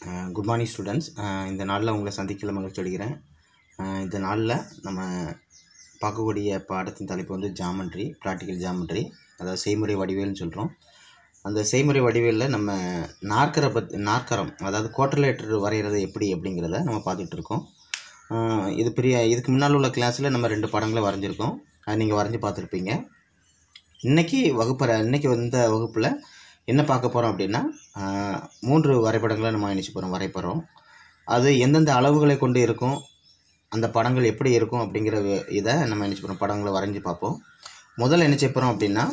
Good morning students. இந்த நாளில் உங்களை சந்திக்கல மகிழ்ச்சி அடைகிறேன். இந்த நாளில் நம்ம பார்க்கக்கூடிய பாடத்தின் தலைப்பு வந்து ஜாமெண்ட்ரி, ப்ராக்டிக்கல் ஜாமெண்ட்ரி, அதாவது செய்முறை வடிவியல்னு சொல்கிறோம். அந்த செய்முறை வடிவியலில் நம்ம நாற்கரம் அதாவது குவாட்ரிலேட்டர் வரைகிறது எப்படி அப்படிங்கிறத நம்ம பார்த்துட்டு இருக்கோம். இதுக்கு முன்னால் உள்ள கிளாஸில் நம்ம 2 படங்களை வரைஞ்சிருக்கோம். அது நீங்கள் வரைஞ்சி பார்த்துருப்பீங்க. இன்றைக்கி இந்த வகுப்பில் என்ன பார்க்க போகிறோம் அப்படின்னா 3 வரைபடங்களை நம்ம வரைபடம். அது எந்தெந்த அளவுகளை கொண்டு இருக்கும், அந்த படங்கள் எப்படி இருக்கும் அப்படிங்கிற இதை நம்ம படங்களை வரைஞ்சி பார்ப்போம். முதல்ல என்ன செய்ய போகிறோம் அப்படின்னா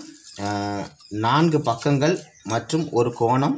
4 பக்கங்கள் மற்றும் ஒரு கோணம்,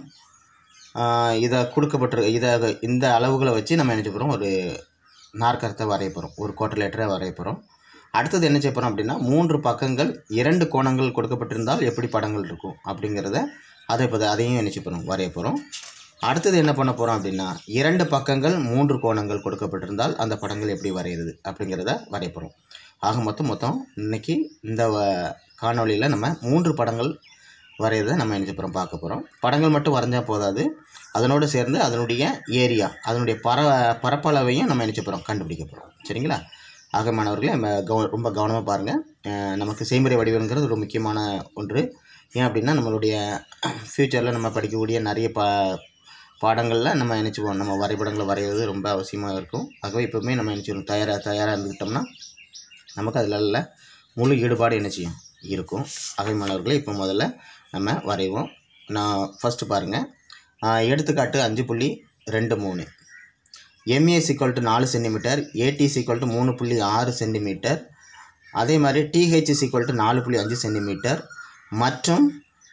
இதை இந்த அளவுகளை வச்சு நம்ம ஒரு நாற்கரத்தை வரைய போகிறோம், ஒரு குவாட்ரிலேட்டரை வரைய போகிறோம். அடுத்தது என்ன செய்ய போகிறோம் அப்படின்னா 3 பக்கங்கள் 2 கோணங்கள் கொடுக்கப்பட்டிருந்தால் எப்படி படங்கள் இருக்கும் அப்படிங்கிறத அதையும் வரைய போகிறோம். அடுத்தது என்ன பண்ண போகிறோம் அப்படின்னா 2 பக்கங்கள் 3 கோணங்கள் கொடுக்கப்பட்டிருந்தால் அந்த படங்கள் எப்படி வரைகிறது அப்படிங்கிறத வரைய போகிறோம். ஆக மொத்தம் இன்றைக்கி இந்த காணொலியில் நம்ம 3 படங்கள் வரைகிறத நம்ம பார்க்க போகிறோம். படங்கள் மட்டும் வரைஞ்சால் போதாது, அதனோடு சேர்ந்து அதனுடைய ஏரியா, அதனுடைய பரப்பளவையும் நம்ம கண்டுபிடிக்க போகிறோம். சரிங்களா? ஆக மாணவர்களே, ரொம்ப கவனமாக பாருங்கள். நமக்கு செய்முறை வடிவங்கிறது ஒரு முக்கியமான ஒன்று. ஏன் அப்படின்னா நம்மளுடைய ஃப்யூச்சரில் நம்ம படிக்கக்கூடிய நிறைய பாடங்களில் நம்ம வரைபடங்களை வரைகிறது ரொம்ப அவசியமாக இருக்கும். ஆகவே இப்போவுமே நம்ம தயாராக இருந்துக்கிட்டோம்னா நமக்கு அதில் முழு ஈடுபாடு இருக்கும். ஆகவே மாணவர்களே, இப்போ முதல்ல நம்ம வரைவோம். நான் ஃபஸ்ட்டு பாருங்கள். எடுத்துக்காட்டு 5.23. MA = 4 சென்டிமீட்டர், AT = 3.6 சென்டிமீட்டர், அதே மாதிரி TH = 4.5 சென்டிமீட்டர் மற்றும்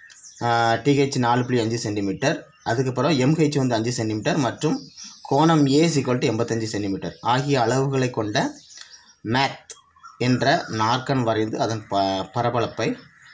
TH 4.5 சென்டிமீட்டர், அதுக்கப்புறம் MH வந்து 5 சென்டிமீட்டர் மற்றும் கோணம் A = 85 சென்டிமீட்டர் ஆகிய அளவுகளை கொண்ட மேத் என்ற நாற்கரம் வரைந்து அதன் பரப்பளப்பை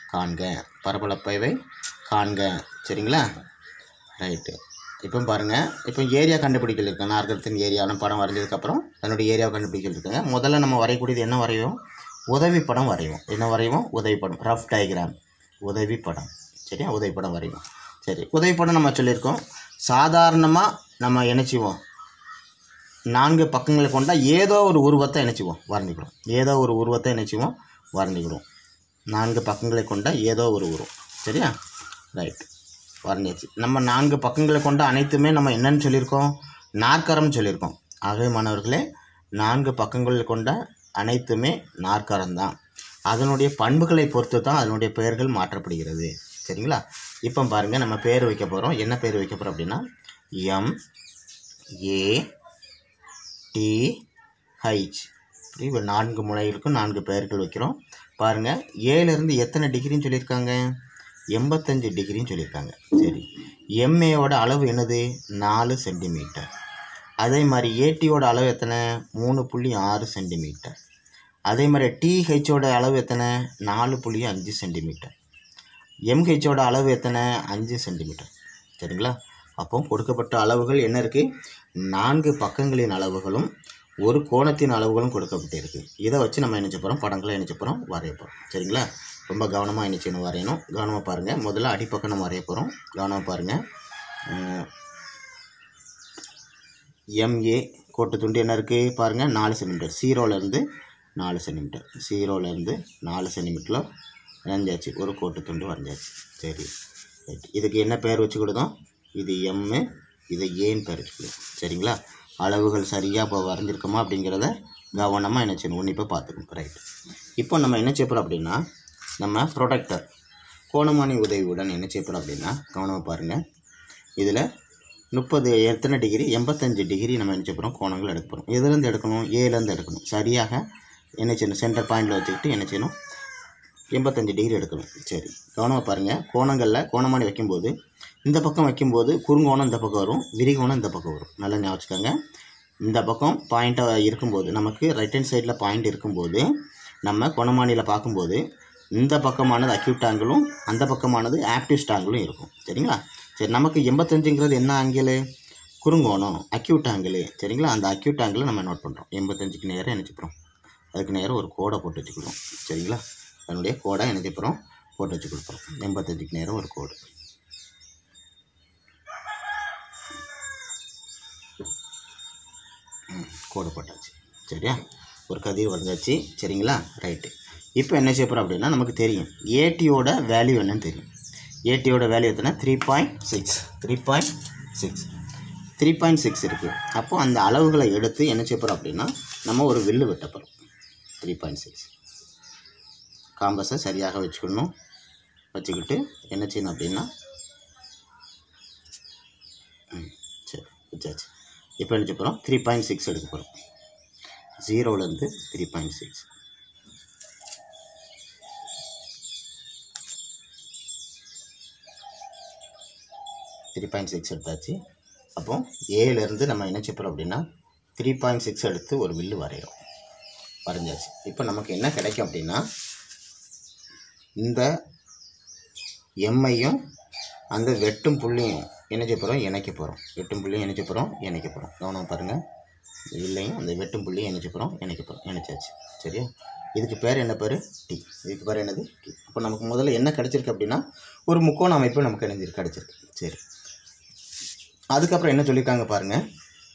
காண்க. சரிங்களா? ரைட்டு. இப்போ பாருங்கள், இப்போ ஏரியா கண்டுபிடிக்கல் இருக்குது. நாற்கரத்தின் ஏரியாவில் படம் வரைஞ்சதுக்கப்புறம் அதனுடைய ஏரியாவை கண்டுபிடிக்கல் இருக்குங்க. முதல்ல நம்ம வரையக்கூடியது என்ன வரைவோம்? உதவி படம் வரைவோம். என்ன வரைவோம்? உதவி படம், ரஃப் டயக்ராம், உதவி படம். சரியா? உதவி படம் வரைவோம். சரி, உதவி படம் நம்ம சொல்லியிருக்கோம். சாதாரணமாக நம்ம இணைச்சிவோம் 4 பக்கங்களை கொண்ட ஏதோ ஒரு உருவத்தை வரைஞ்சிக்கிறோம். ஏதோ ஒரு உருவத்தை வரைஞ்சிக்கிறோம். 4 பக்கங்களை கொண்ட ஏதோ ஒரு உருவம். சரியா? ரைட், வரைஞ்சாச்சு. நம்ம 4 பக்கங்களை கொண்ட அனைத்துமே நம்ம என்னன்னு சொல்லியிருக்கோம்? நாற்கரம் சொல்லியிருக்கோம். ஆகவே மாணவர்களே, 4 பக்கங்கள் கொண்ட அனைத்துமே நாற்கரம் தான். அதனுடைய பண்புகளை பொறுத்து தான் அதனுடைய பெயர்கள் மாற்றப்படுகிறது. சரிங்களா? இப்போ பாருங்கள், நம்ம பேர் வைக்க போகிறோம். என்ன பேர் வைக்க போகிறோம் அப்படின்னா MATH. இப்படி ஒரு 4 முனைகளுக்கும் 4 பெயர்கள் வைக்கிறோம். பாருங்கள், ஏலேருந்து எத்தனை டிகிரின்னு சொல்லியிருக்காங்க? 85 டிகிரின்னு சொல்லியிருக்காங்க. சரி, MAவோட அளவு என்னது? 4 சென்டிமீட்டர். அதே மாதிரி ATயோட அளவு எத்தனை? 3.6 சென்டிமீட்டர். அதே மாதிரி THோட அளவு எத்தனை? 4.5 சென்டிமீட்டர். MHோட அளவு எத்தனை? 5 சென்டிமீட்டர். சரிங்களா? அப்போ கொடுக்கப்பட்ட அளவுகள் என்ன இருக்குது? 4 பக்கங்களின் அளவுகளும் ஒரு கோணத்தின் அளவுகளும் கொடுக்கப்பட்டிருக்கு. இதை வச்சு நம்ம படங்களை வரைய போகிறோம். சரிங்களா? ரொம்ப கவனமாக வரையணும். கவனமாக பாருங்கள். முதல்ல அடிப்பக்கம் நம்ம வரைய போகிறோம். கவனமாக பாருங்கள். MA கோட்டு துண்டு என்ன இருக்குது பாருங்கள்? 4 சென்டிமீட்டர். 0லேருந்து 4 சென்டிமீட்டர். 0லேருந்து 4 சென்டிமீட்டரில் வரைஞ்சாச்சு. ஒரு கோட்டு துண்டு வரைஞ்சாச்சு. சரி, இதுக்கு என்ன பேர் வச்சு கொடுத்தோம்? இது M, இது ஏன்னு பேர் வச்சுக்கணும். சரிங்களா? அளவுகள் சரியாக இப்போ வரைஞ்சிருக்கோமா அப்படிங்கிறத கவனமாக உன்னிப்பாக பார்த்துக்கணும். ரைட். இப்போ நம்ம என்ன செய்யப்போகிறோம் அப்படின்னா நம்ம ப்ரொடக்டர் கோணமானி உதவியுடன் என்ன செய்யப்போகிறோம் அப்படின்னா கவனமாக பாருங்கள். இதில் 30 எத்தனை டிகிரி? 85 டிகிரி நம்ம என்ன செய்யப்போகிறோம்? கோணங்கள் எடுக்க போகிறோம். எதுலேருந்து எடுக்கணும்? ஏலேருந்து எடுக்கணும். சரியாக என்ன செய்யணும்? சென்டர் பாயிண்டில் வச்சுக்கிட்டு என்ன செய்யணும்? 85 டிகிரி எடுக்கணும். சரி, கவனமாக பாருங்கள். கோணமானி வைக்கும்போது இந்த பக்கம் வைக்கும்போது குறுங்கோணம் இந்த பக்கம் வரும், விரிகோணம் இந்த பக்கம் வரும். நல்லா ஞாபகம் வச்சுக்கோங்க. இந்த பக்கம் பாயிண்ட்டாக இருக்கும்போது, நமக்கு ரைட் ஹேண்ட் சைடில் பாயிண்ட் இருக்கும்போது, நம்ம கோணமானியில் பார்க்கும்போது இந்த பக்கமானது அக்யூட் ஆங்கிளும் அந்த பக்கமானது ஆப்டியூஸ்ட் ஆங்கிளும் இருக்கும். சரிங்களா? சரி, நமக்கு 85ங்கிறது என்ன ஆங்கிள்? குறுங்கோணம், acute angle. சரிங்களா? அந்த அக்யூட் ஆங்கிளை நம்ம நோட் பண்ணுறோம். 85க்கு நேராக நினச்சிக்கிறோம். அதுக்கு நேரம் ஒரு கோடை போட்டு வச்சுக்கிடுவோம். சரிங்களா? அதனுடைய கோடை நினச்சிக்கிறோம், போட்டு வச்சு கொடுப்போம். 85க்கு நேரம் ஒரு கோடு. கோடு போட்டாச்சு. சரியா, ஒரு கதிர் வரைஞ்சாச்சு. சரிங்களா, ரைட்டு. இப்போ என்ன செய்ய போகிறோம் அப்படின்னா, நமக்கு தெரியும் ஏடியோட வேல்யூ என்னன்னு தெரியும். ஏடியோட வேல்யூ எத்தனை? 3.6. 3.6 இருக்குது. அப்போது அந்த அளவுகளை எடுத்து என்ன செய்ய போகிறோம் அப்படின்னா, நம்ம ஒரு வில்லு வெட்ட போகிறோம். 3.6 காம்பஸை சரியாக வச்சுக்கணும். வச்சுக்கிட்டு என்ன செய்யணும் அப்படின்னா, சரி வச்சாச்சு. இப்போ என்ன செய்ய போகிறோம்? 3.6 எடுக்க போகிறோம். 0லேருந்து 3.6. எடுத்தாச்சு. அப்போ ஏலேருந்து நம்ம என்ன செய்ய போகிறோம் அப்படின்னா 3.6 எடுத்து ஒரு வில்லு வரைகிறோம். வரைஞ்சாச்சு. இப்போ நமக்கு என்ன கிடைக்கும் அப்படின்னா, இந்த எம்மையும் அந்த வெட்டும் புள்ளியும் என்ன செய்ய போகிறோம்? இணைக்க போகிறோம். வெட்டும் புள்ளியும் இணைக்க போகிறோம். கவனம் பாருங்கள். இல்லையும் அந்த வெட்டும் புள்ளியும் இணைக்க போகிறோம். இணைச்சாச்சு. சரியா, இதுக்கு பேர் என்ன பேர்? டி. இதுக்கு பேர் என்னது? டி. அப்போ நமக்கு முதல்ல என்ன கிடச்சிருக்கு அப்படின்னா, ஒரு முக்கோண அமைப்பு நமக்கு கிடச்சிருக்கு. சரி, அதுக்கப்புறம் என்ன சொல்லியிருக்காங்க பாருங்கள்.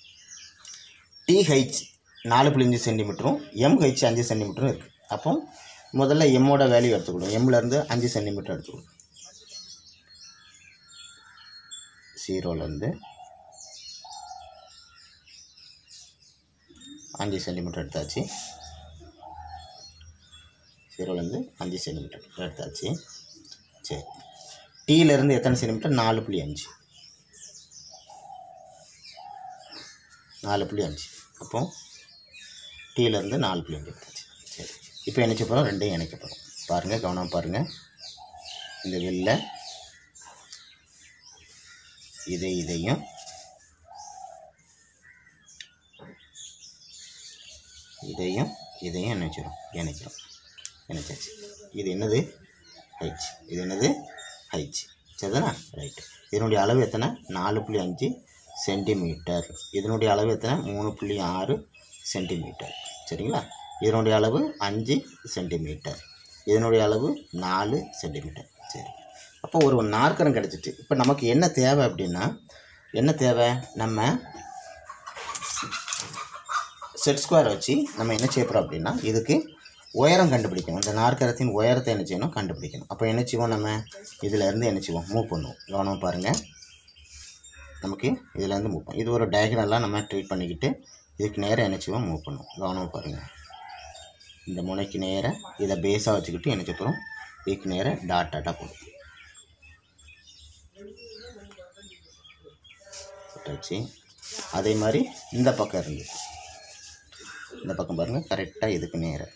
டிஹெச் 4.5 சென்டிமீட்டரும் எம்ஹெச் 5 சென்டிமீட்டரும் இருக்குது. அப்போ முதல்ல எம்மோட வேல்யூ எடுத்துக்கணும். எம்லேருந்து 5 சென்டிமீட்டர் எடுத்துக்கணும். 0லேருந்து 5 சென்டிமீட்டர் எடுத்தாச்சு. 0லேருந்து 5 சென்டிமீட்டர் எடுத்தாச்சு. சரி, டீலேருந்து எத்தனை சென்டிமீட்டர்? 4.5. 4.5. அப்போ டீலேருந்து 4.5 எடுத்தாச்சு. சரி, இப்போ இணைக்க போகிறோம். ரெண்டையும் இணைக்க போகிறோம். பாருங்கள், கவனம் பாருங்கள். இந்த வெளில இதையும் இணைக்கிறோம். இணைச்சாச்சு. இது என்னது? ஹைச். இது என்னது? ஹைச். சரிதானா, ரைட்டு. இதனுடைய அளவு எத்தனை? 4.5 சென்டிமீட்டர். இதனுடைய அளவு எத்தனை? 3.6 சென்டிமீட்டர். சரிங்களா, இதனுடைய அளவு 5 சென்டிமீட்டர். இதனுடைய அளவு 4 சென்டிமீட்டர். சரி, அப்போ ஒரு நாற்கரம் கிடச்சிட்டு. இப்போ நமக்கு என்ன தேவை அப்படின்னா, நம்ம செட் ஸ்கொயர் வச்சு நம்ம என்ன செய்யப்படுறோம் அப்படின்னா, இதுக்கு உயரம் கண்டுபிடிக்கணும். இந்த நாற்கரத்தின் உயரத்தை என்ன செய்யணும்? கண்டுபிடிக்கணும். அப்போ என்ன செய்வோம்? நம்ம இதிலேருந்து என்ன செய்வோம்? மூவ் பண்ணுவோம். கவனம் பாருங்கள். நமக்கு இதிலேருந்து மூவ் பண்ணும். இது ஒரு டயக்னலாக நம்ம ட்ரீட் பண்ணிக்கிட்டு இதுக்கு நேராக என்ன செய்வோம்? மூவ் பண்ணுவோம். கவனம் பாருங்கள். இந்த முனைக்கு நேராக இதை பேஸாக வச்சுக்கிட்டு என்ன செய்யப்போகிறோம்? இதுக்கு நேராக டாட்டாக போடும். போட்டாச்சு. அதே மாதிரி இந்த பக்கம் இருந்து இந்த பக்கம் பாருங்கள். கரெக்டாக இதுக்கு நேராக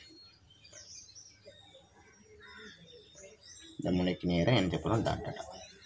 இந்த முனைக்கு நேராக என்ன செய்யப்போகிறோம்? டாட்டாக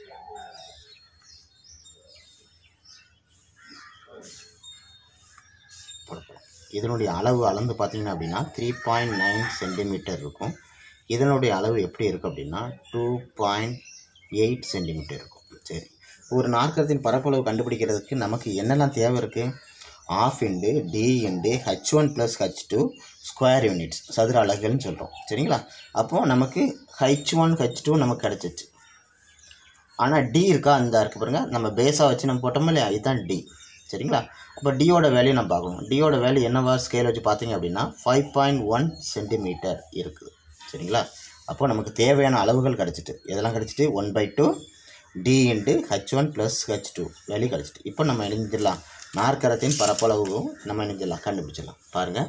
இதனுடைய அளவு அளந்து பார்த்தீங்கன்னா அப்படின்னா 3.9 சென்டிமீட்டர் இருக்கும். இதனுடைய அளவு எப்படி இருக்குது அப்படின்னா 2.8 சென்டிமீட்டர் இருக்கும். சரி, ஒரு நாற்கரத்தின் பரப்பளவு கண்டுபிடிக்கிறதுக்கு நமக்கு என்னெல்லாம் தேவை இருக்குது? ½ × d × h1 + h2 square units, சதுர அலகுகள்னு சொல்கிறோம். சரிங்களா, அப்போது நமக்கு h1 h2 நமக்கு கிடச்சிச்சு. ஆனால் டி இருக்கா? அந்த இருக்குது பாருங்கள். நம்ம பேஸாக வச்சு நம்ம போட்டோம் இல்லையா? இதுதான் டி. சரிங்களா, அப்போ டியோட வேல்யூ நம்ம பார்க்கணும். டியோட வேல்யூ என்னவா ஸ்கேல் வச்சு பார்த்தீங்க அப்படின்னா 5.1 சென்டிமீட்டர் இருக்குது. சரிங்களா, அப்போ நமக்கு தேவையான அளவுகள் கிடச்சிட்டு. எதெல்லாம் கிடச்சிட்டு? 1/2 d × h1 + h2 வேல்யூ கிடச்சிட்டு. இப்போ நம்ம இணைஞ்சிடலாம். நாற்கரத்தின் பரப்பளவும் நம்ம இணைஞ்சிடலாம், கண்டுபிடிச்சிடலாம். பாருங்கள்,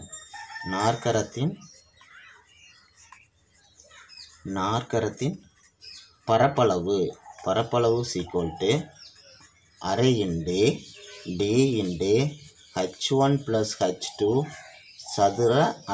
நாற்கரத்தின் பரப்பளவு = ½ × d × h1 + h2 சதுர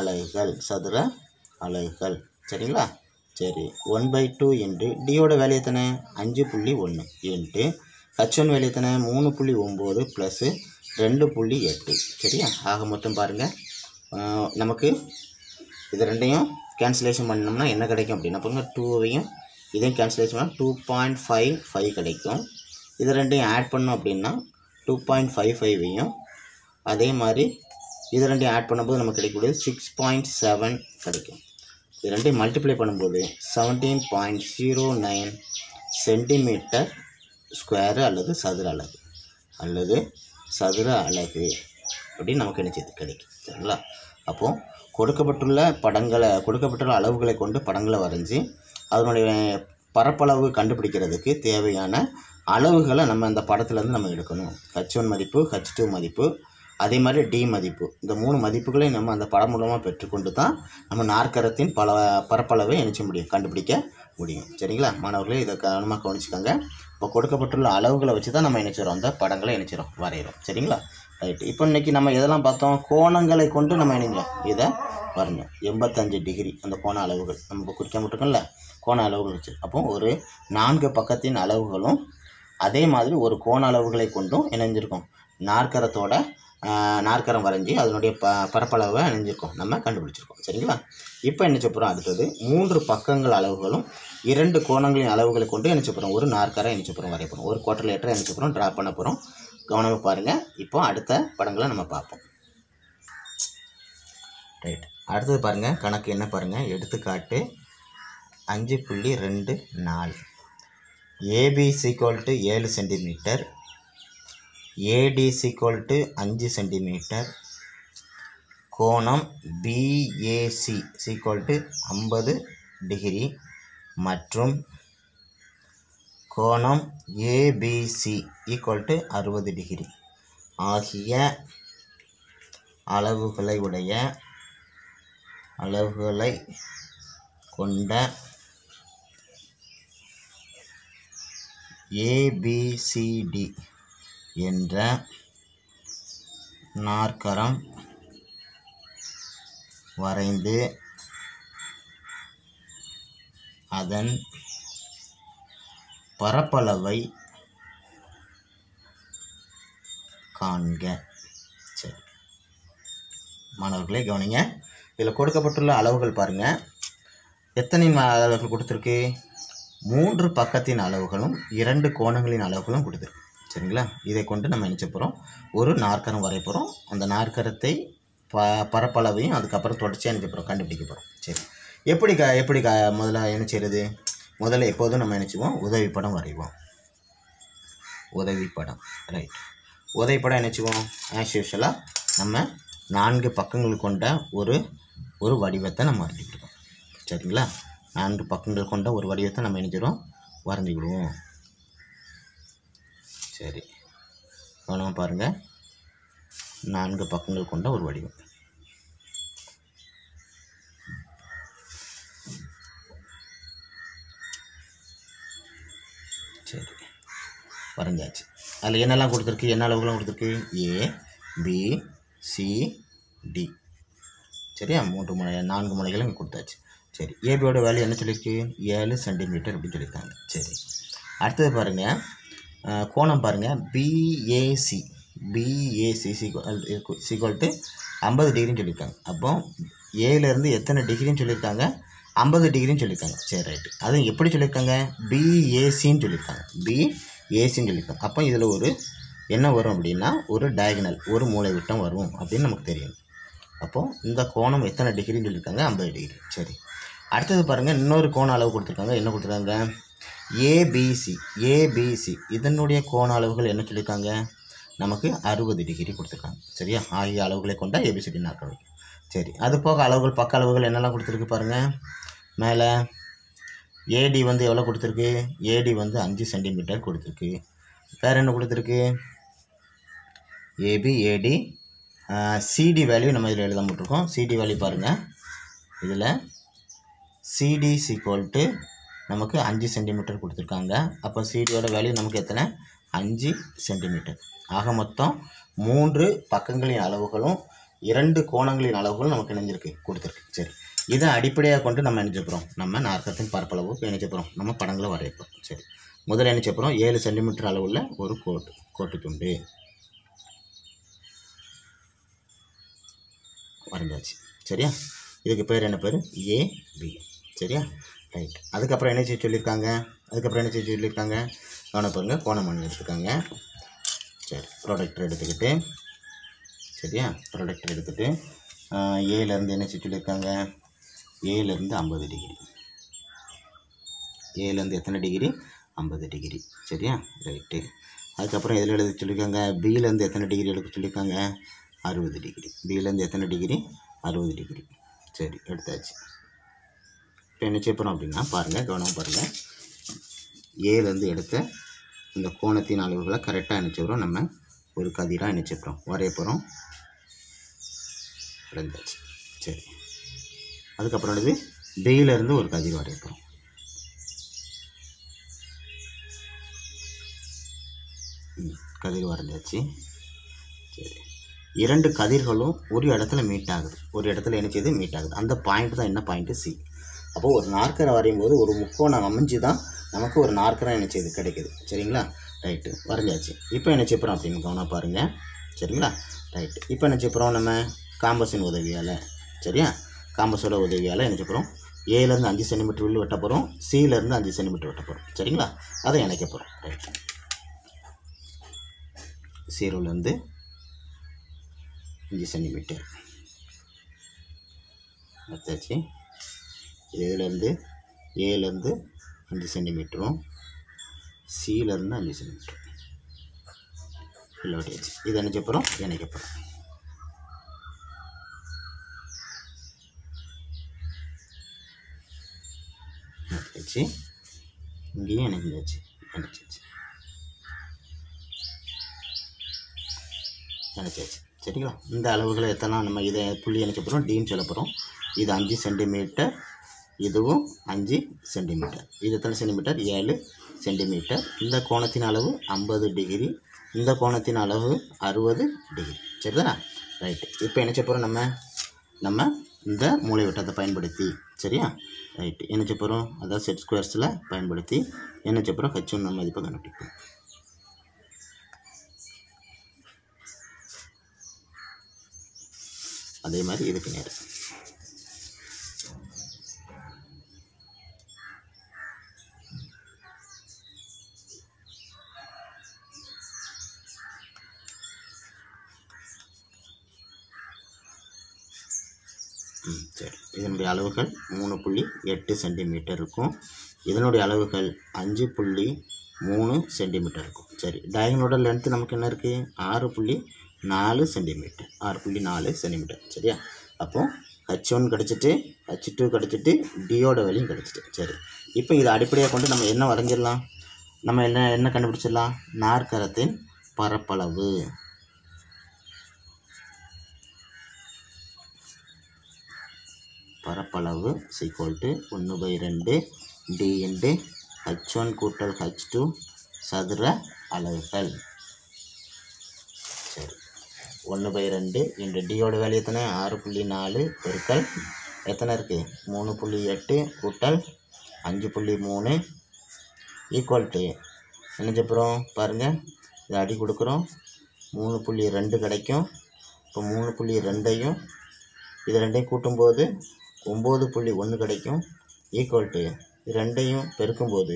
அலகுகள். சரிங்களா, சரி. 1/2 × டியோட வேல்யூ எத்தனை? 5.1 × h1 வேல்யூ எத்தனை? 3.9 + 2.8. சரியா, ஆக மொத்தம் பாருங்கள். நமக்கு இது ரெண்டையும் கேன்சலேஷன் பண்ணோம்னா என்ன கிடைக்கும் அப்படின்னா, பாருங்கள், 2வையும் இதையும் கேன்சலேஷன் பண்ணால் 2.55 கிடைக்கும். இது ரெண்டையும் ஆட் பண்ணோம் அப்படின்னா 2.55வையும் அதே மாதிரி இது ரெண்டையும் ஆட் பண்ணும்போது நமக்கு கிடைக்கக்கூடியது 6.7 கிடைக்கும். இது ரெண்டையும் மல்டிப்ளை பண்ணும்போது 17.09 சென்டிமீட்டர் ஸ்கொயரு அல்லது சதுர அலகு அப்படின்னு நமக்கு என்ன செய்யுது கிடைக்கும். சரிங்களா? அப்போது கொடுக்கப்பட்டுள்ள அளவுகளை கொண்டு படங்களை வரைஞ்சி அதனுடைய பரப்பளவு கண்டுபிடிக்கிறதுக்கு தேவையான அளவுகளை நம்ம இந்த படத்துலேருந்து நம்ம எடுக்கணும். H1 மதிப்பு, H2 மதிப்பு, அதே மாதிரி D மதிப்பு, இந்த 3 மதிப்புகளையும் நம்ம அந்த படம் மூலமாக பெற்றுக்கொண்டு தான் நம்ம நாற்கரத்தின் பரப்பளவை கண்டுபிடிக்க முடியும். சரிங்களா மாணவர்களே? இதை கவனமாக கவனிச்சுக்கோங்க. இப்போ கொடுக்கப்பட்டுள்ள அளவுகளை வச்சு தான் நம்ம அந்த படங்களை வரைகிறோம். சரிங்களா? ரைட்டு. இப்போ இன்றைக்கி நம்ம எதெல்லாம் பார்த்தோம்? கோணங்களை கொண்டு நம்ம இதை வரைஞ்சோம். 85 டிகிரி அந்த கோண அளவுகள் நம்ம இப்போ குறிக்க மட்டும்ல கோண அளவுகள் வச்சு. அப்போ ஒரு 4 பக்கத்தின் அளவுகளும் அதே மாதிரி ஒரு கோண அளவுகளை கொண்டும் இணைஞ்சிருக்கோம். நாற்கரம் வரைஞ்சி அதனுடைய பரப்பளவை நம்ம கண்டுபிடிச்சிருக்கோம். சரிங்களா? இப்போ என்ன செய்யப்போகிறோம்? அடுத்தது 3 பக்கங்கள் அளவுகளும் 2 கோணங்களின் அளவுகளை கொண்டு என்ன செய்யப்போகிறோம்? ஒரு நாற்கரம் வரைய போகிறோம். ஒரு குவார்டர் லேட்டரை ட்ரா பண்ண போகிறோம். கவனமாக பாருங்கள். இப்போ அடுத்த படங்களை நம்ம பார்ப்போம். ரைட். அடுத்தது பாருங்கள். கணக்கு என்ன பாருங்கள்? எடுத்துக்காட்டு 5.24. AB = 7 சென்டிமீட்டர், AD = 5 சென்டிமீட்டர், கோணம் BAC = 50 டிகிரி மற்றும் கோணம் ABC = 60 டிகிரி ஆகிய அளவுகளை கொண்ட ABCD என்ற நாற்கரம் வரைந்து அதன் பரப்பளவை காண்க. சரி மாணவர்களே கவனிங்க. இதில் கொடுக்கப்பட்டுள்ள அளவுகள் பாருங்கள். எத்தனை அளவுகள் கொடுத்துருக்கு? 3 பக்கத்தின் அளவுகளும் 2 கோணங்களின் அளவுகளும் கொடுத்துருக்கு. சரிங்களா? இதை கொண்டு நம்ம என்ன செய்ய போகிறோம்? ஒரு நாற்கரம் வரைய போகிறோம். அந்த நாற்கரத்தை பரப்பளவையும் அதுக்கப்புறம் தொடர்ச்சியாக என்ன போகிறோம்? கண்டுபிடிக்க போகிறோம். சரி, எப்படி முதல்ல என்ன செய்கிறது? முதல்ல எப்போதும் நம்ம என்ன செய்வோம்? உதவிப்படம் வரைவோம். உதவிப்படம். ரைட். உதவிப்படம் என்ன செய்வோம்? ஆஸ் யூஷுவலாக நம்ம 4 பக்கங்கள் கொண்ட ஒரு வடிவத்தை நம்ம வரைஞ்சிக்கிடுவோம். சரிங்களா? 4 பக்கங்கள் கொண்ட ஒரு வடிவத்தை நம்ம என்ன செய்கிறோம்? வரைஞ்சிக்கிடுவோம். சரி, கவனமாக பாருங்கள். 4 பக்கங்கள் கொண்ட ஒரு வடிவம். சரி, வரைஞ்சாச்சு. அதில் என்னெல்லாம் கொடுத்துருக்கு? என்ன அளவுகள்லாம் கொடுத்துருக்கு? ABCD. சரியா? 4 முனைகளும் இங்கே கொடுத்தாச்சு. சரி, ஏபியோட வேல்யூ என்ன சொல்லியிருக்கு? 7 சென்டிமீட்டர் அப்படின்னு சொல்லியிருக்காங்க. சரி, அடுத்தது பாருங்கள். கோணம் பாருங்கள். BAC = 50 டிகிரின்னு சொல்லியிருக்காங்க. அப்போ ஏலேருந்து எத்தனை டிகிரின்னு சொல்லியிருக்காங்க? 50 டிகிரின்னு சொல்லியிருக்காங்க. சரி, ரைட்டு. அதுவும் எப்படி சொல்லியிருக்காங்க? BACன்னு சொல்லியிருக்காங்க. அப்போ இதில் ஒரு என்ன வரும் அப்படின்னா, ஒரு டயகனல், ஒரு மூலை விட்டம் வரும் அப்படின்னு நமக்கு தெரியும். அப்போது இந்த கோணம் எத்தனை டிகிரின்னு சொல்லியிருக்காங்க? 50 டிகிரி. சரி, அடுத்தது பாருங்கள். இன்னொரு கோண அளவு கொடுத்துருக்காங்க. என்ன கொடுத்துருக்காங்க? ABC இதனுடைய கோண அளவுகள் என்ன சொல்லியிருக்காங்க? நமக்கு 60 டிகிரி கொடுத்துருக்காங்க. சரியா? ஆகிய அளவுகளை கொண்ட ABCD நாற்கரம். சரி, அது போக அளவுகள், பக்க அளவுகள் என்னெல்லாம் கொடுத்துருக்கு பாருங்கள். மேலே AD எவ்வளோ கொடுத்துருக்கு? AD 5 சென்டிமீட்டர் கொடுத்துருக்கு. வேறு என்ன கொடுத்துருக்கு? AD CD வேல்யூ நம்ம இதில் எழுத போட்டிருக்கோம். CD வேல்யூ பாருங்கள். இதில் CD = நமக்கு 5 சென்டிமீட்டர் கொடுத்துருக்காங்க. அப்போ CDயோட வேல்யூ நமக்கு எத்தனை? 5 சென்டிமீட்டர். ஆக மொத்தம் 3 பக்கங்களின் அளவுகளும் 2 கோணங்களின் அளவுகளும் நமக்கு கொடுத்துருக்கு. சரி, இதை அடிப்படையாக கொண்டு நம்ம போகிறோம்? நம்ம நாற்கரத்தின் பரப்பளவு போகிறோம்? நம்ம படங்களை வரையப்போம். சரி, முதல்ல போகிறோம்? 7 சென்டிமீட்டர் அளவுள்ள ஒரு கோட்டு துண்டு வரைஞ்சாச்சு. சரியா? இதுக்கு பேர் என்ன பேர்? AB. சரியா? ரைட். அதுக்கப்புறம் என்ன சொல்லியிருக்காங்க? கவனம் பாருங்க. கோணமணி எடுத்துருக்காங்க. சரி, ப்ரொடக்டர் எடுத்துக்கிட்டு, சரியா, ப்ரொடக்டர் எடுத்துகிட்டு ஏலேருந்து என்ன சொல்லியிருக்காங்க? ஏலேருந்து 50 டிகிரி. ஏலேருந்து எத்தனை டிகிரி? 50 டிகிரி. சரியா? ரைட்டு. அதுக்கப்புறம் எதில் எழுத சொல்லியிருக்காங்க? பியிலேருந்து எத்தனை டிகிரி எடுக்க சொல்லியிருக்காங்க? 60 டிகிரி. பியிலேருந்து எத்தனை டிகிரி? 60 டிகிரி. சரி, எடுத்தாச்சு. இப்போ என்ன செய்ய போகிறோம் அப்படின்னா பாருங்கள், கவனமாக பாருங்கள். ஏலேருந்து எடுத்த இந்த கோணத்தின் அளவுகளை கரெக்டாக நினச்சிக்கிறோம். நம்ம ஒரு கதிராக நினச்சிக்கிறோம், வரைய போகிறோம். வரைஞ்சாச்சு. சரி, அதுக்கப்புறம் இது பியிலேருந்து ஒரு கதிர் வரைய போகிறோம். கதிர் வரைஞ்சாச்சு. சரி, 2 கதிர்களும் ஒரு இடத்துல மீட் ஆகுது. ஒரு இடத்துல என்ன செய்யுது? மீட் ஆகுது. அந்த பாயிண்ட் தான் என்ன பாயிண்ட்டு? சி. அப்போது ஒரு நாற்கரை வரையும் போது ஒரு முக்கோணம் அமைஞ்சு தான் நமக்கு ஒரு நாற்கரை என்ன செய்யுது? கிடைக்குது. சரிங்களா? ரைட்டு, வரைஞ்சாச்சு. இப்போ என்ன செய்யப்போகிறோம் அப்படின்னு கவனம் பாருங்கள். சரிங்களா? ரைட்டு. இப்போ என்ன செய்யப்போகிறோம்? நம்ம காம்பஸின் உதவியால், சரியா, காம்பஸோட உதவியால் என்ன செய்யப்போகிறோம்? ஏலேருந்து 5 சென்டிமீட்டர் உள்ளே வெட்ட போகிறோம், சியிலேருந்து 5 சென்டிமீட்டர் வெட்ட போகிறோம். சரிங்களா? அதை இணைக்க போகிறோம். ரைட்டு. 0லேருந்து 5 சென்டிமீட்டர் எடுத்தாச்சு. இதுலேருந்து ஏலேருந்து 5 சென்டிமீட்டரும் சியிலேருந்து 5 சென்டிமீட்டர் இல்லை வெட்டியாச்சு. இது என்ன செய்ய போகிறோம்? இணைக்க போகிறோம். எடுத்தாச்சு. இங்கேயும் இணைஞ்சாச்சு. இணைச்சாச்சு. இணைச்சாச்சு. சரிங்களா? இந்த அளவுகளை எத்தனை நம்ம இதை புள்ளி இணைக்க போகிறோம்? டின்னு சொல்ல போகிறோம். இது 5 சென்டிமீட்டர், இதுவும் 5 சென்டிமீட்டர். இது எத்தனை சென்டிமீட்டர்? 7 சென்டிமீட்டர். இந்த கோணத்தின் அளவு 50 டிகிரி, இந்த கோணத்தின் அளவு 60 டிகிரி. சரிதானே? ரைட்டு. இப்போ என்ன செய்ய போகிறோம்? நம்ம இந்த மூலை விட்டத்தை பயன்படுத்தி, சரியா, ரைட்டு, என்ன செய்ய போகிறோம்? அதாவது செட் ஸ்கொயர்ஸில் பயன்படுத்தி என்ன செய்ய போகிறோம்? H1 மதிப்பை கண்டுபிடிப்போம். அதே மாதிரி இதுக்கு நேரம். சரி, இதனுடைய அளவுகள் 3.8 சென்டிமீட்டர் இருக்கும். இதனுடைய அளவுகள் 5.3 சென்டிமீட்டர் இருக்கும். சரி, டயகனோட லென்த்து நமக்கு என்ன இருக்குது? 6.4 சென்டிமீட்டர். 6.4 சென்டிமீட்டர். சரியா? அப்போது H1 கிடச்சிட்டு, H2 கிடச்சிட்டு, டியோட வேலையும் கிடச்சிட்டு. சரி, இப்போ இதை அடிப்படையாக கொண்டு நம்ம என்ன வரைஞ்சிடலாம்? நம்ம என்ன கண்டுபிடிச்சிடலாம்? நாற்கரத்தின் பரப்பளவு. பரப்பளவு = 1/2 d × H1 கூட்டல் H2 சதுர அலகுகள். சரி, 1/2 × டியோட வேல்யூ எத்தனை? 6.4 பெருக்கல் எத்தனை இருக்குது? 3.8 கூட்டல் 5.3 ஈக்குவல் என்ன செய்யப்போகிறோம்? பாருங்கள், இதை அடி கொடுக்குறோம். 3.2 கிடைக்கும். இப்போ 3.2ஐயும் இது ரெண்டையும் கூட்டும்போது 9.1 கிடைக்கும். ஈக்குவல் ரெண்டையும் பெருக்கும்போது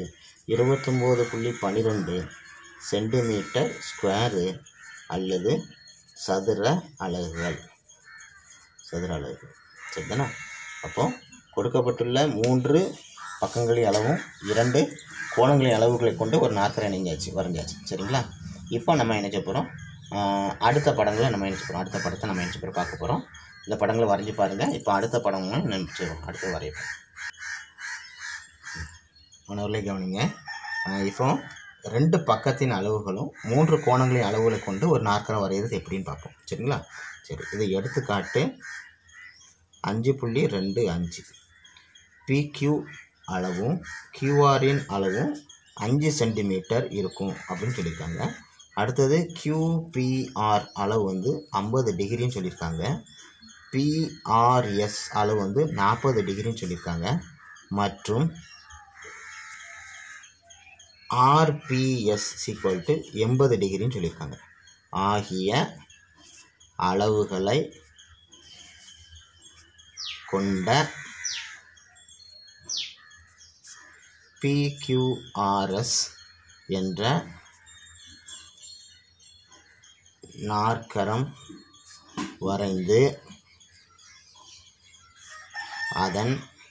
29.12 சென்டிமீட்டர் ஸ்கொயரு அல்லது சதுர அலகுகள். சதுர அலகுகள். சரிதானே? அப்போது கொடுக்கப்பட்டுள்ள 3 பக்கங்களின் அளவும் 2 கோணங்களின் அளவுகளை கொண்டு ஒரு நாற்கரை வரைஞ்சாச்சு. சரிங்களா? இப்போ நம்ம என்ன செய்ய போகிறோம்? அடுத்த படங்களை நம்ம என்ன செய்ய போகிறோம்? அடுத்த படத்தை நம்ம என்ன செய்ய போகிறோம்? பார்க்க போகிறோம். இந்த படங்களை வரைஞ்சி பாருங்கள். இப்போ அடுத்த படங்களும் நினைச்சிடும். அடுத்து வரையப்போம். மாணவர்களே கவனிங்க. இப்போ 2 பக்கத்தின் அளவுகளும் 3 கோணங்களின் அளவுகளை கொண்டு ஒரு நாற்கரை வரைகிறது எப்படின்னு பார்ப்போம். சரிங்களா? சரி, இதை எடுத்துக்காட்டு 5.25. PQ அளவும் QRின் அளவும் 5 சென்டிமீட்டர் இருக்கும் அப்படின்னு சொல்லியிருக்காங்க. அடுத்தது QPR அளவு வந்து 50 டிகிரின்னு சொல்லியிருக்காங்க. PRS அளவு வந்து 40 டிகிரின்னு சொல்லியிருக்காங்க. மற்றும் RPS = 80 டிகிரின்னு சொல்லியிருக்காங்க. ஆகிய அளவுகளை கொண்ட PQRS என்ற நாற்கரம் வரைந்து அதன்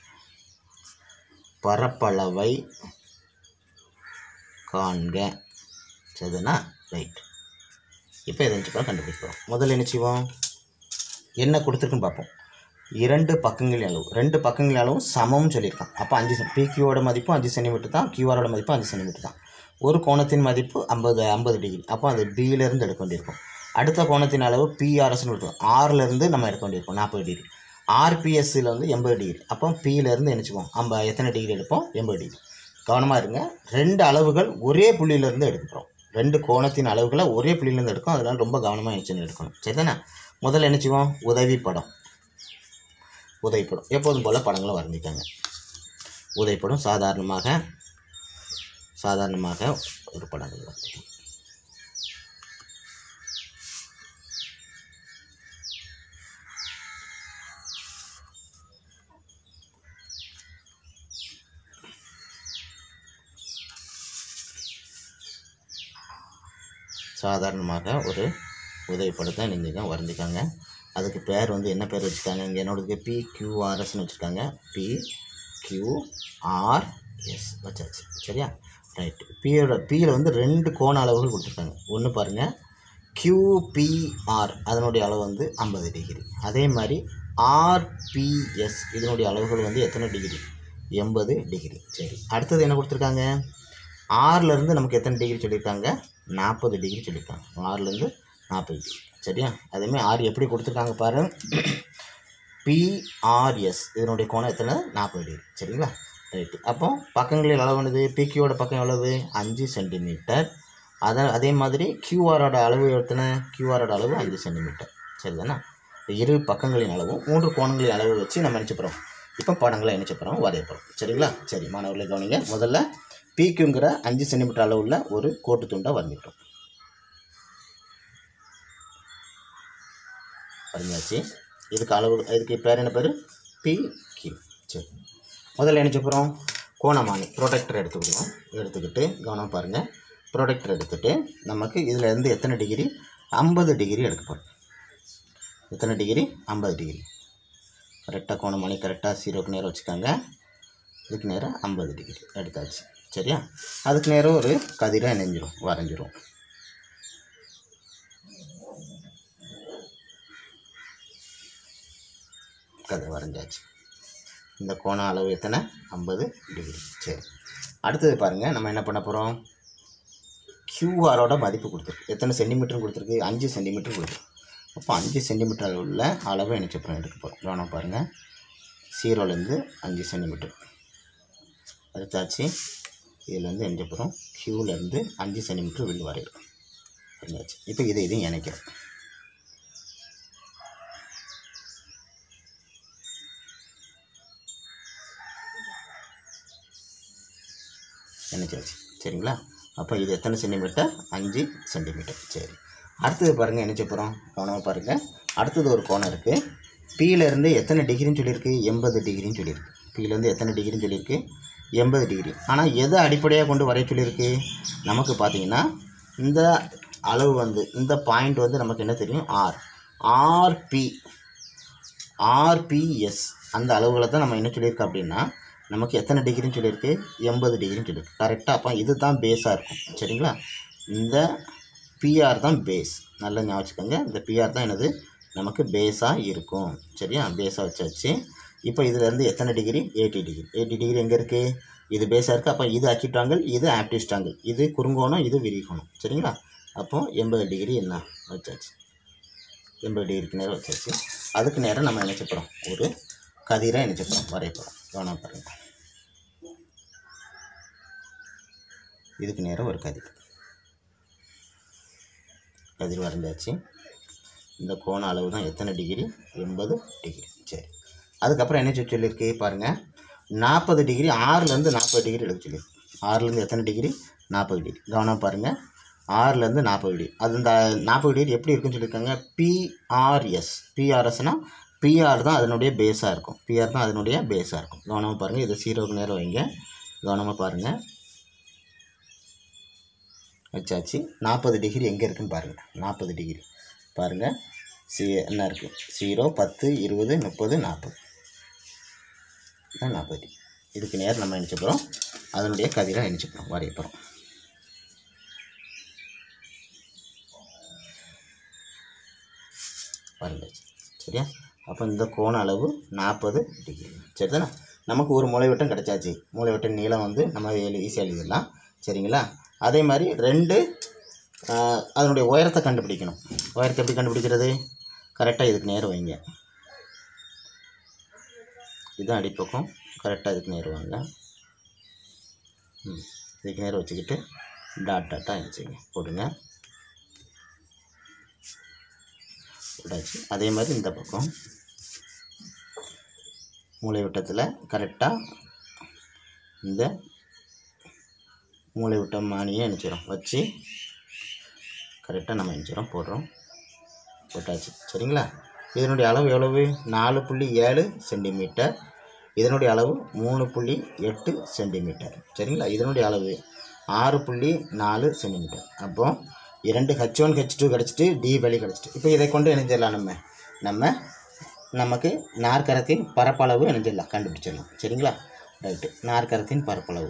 பரப்பளவை காண்க. சரிதானா? ரைட். இப்போ இதை நினச்சிப்போம் கண்டுபிடிப்போம். முதல்ல என்ன செய்வோம், என்ன கொடுத்துருக்குன்னு பார்ப்போம். 2 பக்கங்களின் அளவு, 2 பக்கங்களின் அளவும் சமம்னு சொல்லியிருக்கான். அப்போ 5 PQவோட மதிப்பு 5 சென்டிமீட்டர் தான், QRோட மதிப்பு 5 சென்டிமீட்டர் தான். ஒரு கோணத்தின் மதிப்பு 50 டிகிரி. அப்போ அது பியிலேருந்து எடுக்க வேண்டியிருக்கும். அடுத்த கோணத்தின் அளவு PRSன்னு கொடுத்தோம். ஆர்லேருந்து நம்ம எடுக்க வேண்டியிருக்கும் 40 டிகிரி. RPSயில் வந்து 80 டிகிரி. அப்போ Pயிலேருந்து நினச்சிப்போம் நம்ம எத்தனை டிகிரி எடுப்போம், 80 டிகிரி. கவனமாக இருங்க, 2 அளவுகள் ஒரே புள்ளியிலேருந்து எடுக்கிறோம். 2 கோணத்தின் அளவுகளை ஒரே புள்ளியிலேருந்து எடுக்கும். அதனால் ரொம்ப கவனமாக நினச்சின்னு எடுக்கணும். சரிதானே? முதல்ல நினச்சிவோம் உதவிப்படம். உதவிப்படம் எப்போதும் போல் படங்களை வரைஞ்சிக்காங்க. உதவிப்படம் சாதாரணமாக ஒரு படங்கள் வரைஞ்சிக்கோங்க. சாதாரணமாக ஒரு உதவிப்படத்தை நீங்கள் வரைஞ்சிக்காங்க. அதுக்கு பேர் வந்து என்ன பேர் வச்சுருக்காங்க, இங்கே என்னோடதுக்கு PQRSன்னு வச்சுருக்காங்க. PQRS வச்சாச்சு. சரியா? ரைட்டு. பியில் வந்து 2 கோண அளவுகள் கொடுத்துருக்காங்க. ஒன்று பாருங்கள், QPR அதனுடைய அளவு வந்து 50 டிகிரி. அதே மாதிரி RPS இதனுடைய அளவுகள் வந்து எத்தனை டிகிரி, 80 டிகிரி. சரி, அடுத்தது என்ன கொடுத்துருக்காங்க, ஆர்லேருந்து நமக்கு எத்தனை டிகிரி சொல்லியிருக்காங்க, 40 டிகிரி சொல்லியிருக்காங்க. ஆர்லேருந்து 40 டிகிரி. சரியா? அதேமாதிரி ஆர் எப்படி கொடுத்துருக்காங்க பாருங்கள், PRS இதனுடைய கோணம் எத்தனை, 40 டிகிரி. சரிங்களா? ரைட்டு. அப்போ பக்கங்களில் அளவு என்னது, PQவோட பக்கம் எவ்வளவு, 5 சென்டிமீட்டர். அதே மாதிரி QRோட அளவு எத்தனை, QRோட அளவு 5 சென்டிமீட்டர். சரிதானே? இரு பக்கங்களின் அளவும் 3 கோணங்களின் அளவு வச்சு நம்ம நினச்சிப்போம். இப்போ படங்களை நினச்சிப்போம், வரையப்போம். சரிங்களா? சரி மாணவர்களை கவனிங்க. முதல்ல PQங்கிற 5 சென்டிமீட்டர் அளவுள்ள ஒரு கோட்டு துண்டை வரைஞ்சிட்டோம். வரைஞ்சாச்சு. இதுக்கு பேர் என்ன பேர், PQ. சரி, முதல்ல என்ன செய்யப்போகிறோம், கோணமானி ப்ரொடெக்டர் எடுத்துக்கிடுவோம். எடுத்துக்கிட்டு கவனம் பாருங்கள், ப்ரொடெக்டர் எடுத்துகிட்டு நமக்கு இதில் இருந்து எத்தனை டிகிரி, 50 டிகிரி எடுக்க போகிறோம். எத்தனை டிகிரி, 50 டிகிரி. கரெக்டாக கோணமானி கரெக்டாக 0க்கு நேரம் வச்சுக்காங்க. இதுக்கு நேரம் 50 டிகிரி எடுத்தாச்சு. சரியா? அதுக்கு நேரம் ஒரு கதிரை வரைஞ்சிரும். கதிரை வரைஞ்சாச்சு. இந்த கோண அளவு எத்தனை, 50 டிகிரி. சரி, அடுத்தது பாருங்கள், நம்ம என்ன பண்ண போகிறோம், QRோட மதிப்பு கொடுத்துருக்கு. எத்தனை சென்டிமீட்டர் கொடுத்துருக்கு, 5 சென்டிமீட்டர் கொடுத்துருக்கு. அப்போ 5 சென்டிமீட்டர் அளவுள்ள அளவை எடுக்க போகிறோம். கவனம் பாருங்கள், 0லேருந்து 5 சென்டிமீட்டர் எடுத்தாச்சு. இதிலேருந்து என்ன போகிறோம், Qலேருந்து 5 சென்டிமீட்டர் வெளியே வரைஞ்சாச்சு. இப்போ இதையும் இணைக்கிறோம். இணைச்சாச்சு. சரிங்களா? அப்போ இது எத்தனை சென்டிமீட்டர், 5 சென்டிமீட்டர். சரி, அடுத்தது பாருங்கள், என்ன செய்ய போகிறோம், கவனமாக பாருங்கள். அடுத்தது ஒரு கோணம் இருக்குது. Pயிலேருந்து எத்தனை டிகிரின்னு சொல்லியிருக்கு, 80 டிகிரின்னு சொல்லியிருக்கு. Pயிலேருந்து எத்தனை டிகிரின்னு சொல்லியிருக்கு, 80 டிகிரி. ஆனால் எதை அடிப்படையாக கொண்டு வரைய சொல்லியிருக்கு, நமக்கு பார்த்தீங்கன்னா இந்த அளவு வந்து இந்த பாயிண்ட் வந்து நமக்கு என்ன தெரியும், RPS அந்த அளவுகளை தான் நம்ம என்ன சொல்லியிருக்கோம் அப்படின்னா, நமக்கு எத்தனை டிகிரின்னு சொல்லியிருக்கு, 80 டிகிரின்னு சொல்லியிருக்கு. கரெக்டாக. அப்போ இது தான் பேஸாக இருக்கும். சரிங்களா? இந்த PR தான் பேஸ். நல்லா ஞாபகம் வச்சுக்கோங்க, இந்த PR தான் என்னது, நமக்கு பேஸாக இருக்கும். சரியா? பேஸாக வச்சாச்சு. இப்போ இதிலேருந்து எத்தனை டிகிரி, 80 டிகிரி. 80 டிகிரி எங்கே இருக்குது, இது பேஸாக இருக்குது. அப்போ இது அக்யூட் ஆங்கிள், இது ஆப்டியூஸ்ட் ஆங்கிள், இது குறுங்கோணம், இது விரிகோணம். சரிங்களா? அப்போது 80 டிகிரி என்ன வச்சாச்சு, 80 டிகிரிக்கு நேரம் வச்சாச்சு. அதுக்கு நேரம் நம்ம நினச்சிப்போம், ஒரு கதிரை நினச்சிப்போம், வரையப்போம். கவனம் பாருங்கள், இதுக்கு நேரம் ஒரு கதிர் வரைஞ்சாச்சு. இந்த கோண அளவு தான் எத்தனை டிகிரி, 80 டிகிரி. சரி, அதுக்கப்புறம் என்ன சொல்லியிருக்கு பாருங்கள், 40 டிகிரி, 6லேருந்து 40 டிகிரி எடுக்க சொல்லியிருக்கு. 6லேருந்து எத்தனை டிகிரி, 40 டிகிரி. கவனம் பாருங்கள், 6லேருந்து 40 டிகிரி. அது இந்த 40 டிகிரி எப்படி இருக்குன்னு சொல்லியிருக்காங்க, PRSனால் PR தான் அதனுடைய பேஸாக இருக்கும். PR தான் அதனுடைய பேஸாக இருக்கும். கவனமாக பாருங்கள், இதை 0க்கு நேரம் வைங்க. கவனமாக பாருங்கள், வச்சாச்சு. 40 டிகிரி எங்கே இருக்குதுன்னு பாருங்கள். 40 டிகிரி பாருங்கள், என்ன இருக்குது, 0, 10, 20, 30, 40 தான் 40 டிகிரி. இதுக்கு நேரம் நம்ம நினச்ச போகிறோம், அதனுடைய கதிரை நினச்ச போகிறோம், வரைய போகிறோம். பாருங்கள். சரியா? அப்போ இந்த கோண அளவு 40 டிகிரி. சரி தானே? நமக்கு ஒரு மூலைவிட்டம் கிடச்சாச்சு. மூலைவிட்டம் நீளம் வந்து நம்ம ஈஸியாக எழுதிடலாம். சரிங்களா? அதே மாதிரி 2 அதனுடைய உயரத்தை கண்டுபிடிக்கணும். உயரத்தை எப்படி கண்டுபிடிக்கிறது? கரெக்டாக இதுக்கு நேரம் வைங்க. இதுதான் அடிப்பக்கம். கரெக்டாக இதுக்கு நேரம் வாங்க. இதுக்கு நேரம் வச்சுக்கிட்டு டாட்டாக வச்சுங்க, போடுங்க. போட்டாச்சு. அதே மாதிரி இந்த பக்கம் மூலைவிட்டத்தில் கரெக்டாக இந்த மூலைவிட்டம் மானியை நினச்சிடும் வச்சு கரெக்டாக நம்ம நினச்சிடும் போடுறோம். போட்டாச்சு. சரிங்களா? இதனுடைய அளவு எவ்வளவு? 4.7 சென்டிமீட்டர். இதனுடைய அளவு 3.8 சென்டிமீட்டர். சரிங்களா? இதனுடைய அளவு 6.4 சென்டிமீட்டர். அப்போ 2 H1 H2 கிடச்சிட்டு, டி வேல்யூ கிடச்சிட்டு. இப்போ இதை கொண்டு இணைஞ்சிடலாம். நமக்கு நாற்கரத்தின் பரப்பளவு இணைஞ்சிடலாம், கண்டுபிடிச்சிடலாம். சரிங்களா? ரைட்டு. நாற்கரத்தின் பரப்பளவு,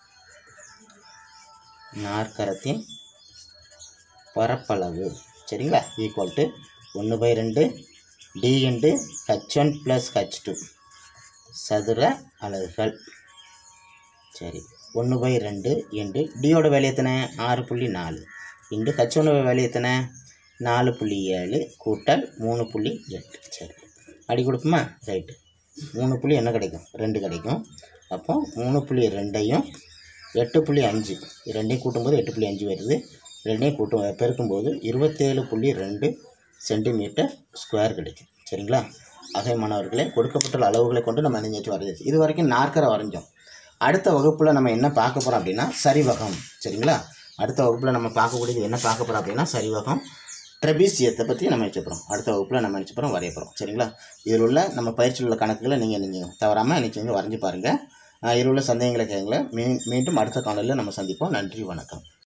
நாற்கரத்தின் பரப்பளவு சரிங்களா, equal to 1/2 D into H1 + H2 சதுர அலகுகள். சரி, 1/2 இன்டு டியோட வேல்யூ எத்தனை? 6.4 இன்டு H1 வேல்யூ எத்தனை? 4.7 கூட்டல் 3.8. சரி, அடி கொடுப்போமா? ரைட்டு. 3 என்ன கிடைக்கும்? 2 கிடைக்கும். அப்போ 3.2ஐயும் 8.5 ரெண்டையும் கூட்டும்போது 8.5 வருது. ரெண்டையும் பெருக்கும்போது 27.2 சென்டிமீட்டர் ஸ்கொயர் கிடைக்கும். சரிங்களா? ஆகவே மாணவர்களே, கொடுக்கப்பட்ட அளவுகளை கொண்டு நம்ம நினைச்சு வரைஞ்சி இது வரைக்கும் நாற்கரை வரைஞ்சோம். அடுத்த வகுப்பில் நம்ம என்ன பார்க்க போகிறோம் அப்படின்னா சரிவகம். சரிங்களா? அடுத்த வகுப்பில் நம்ம பார்க்கக்கூடியது என்ன பார்க்க போகிறோம் அப்படின்னா சரிவகம், ட்ரெபீசியத்தை பற்றி நம்ம நினச்சிப்போம். அடுத்த வகுப்பில் நம்ம நினச்சிப்போம், வரைய போகிறோம். சரிங்களா? இதில் உள்ள நம்ம பயிற்சியில் உள்ள கணக்குகளை நீங்கள் தவறாமல் நினச்சி வரைஞ்சி பாருங்கள். இதில் உள்ள சந்தேகங்களை கேளுங்க. மீண்டும் அடுத்த காணொலியில் நம்ம சந்திப்போம். நன்றி, வணக்கம்.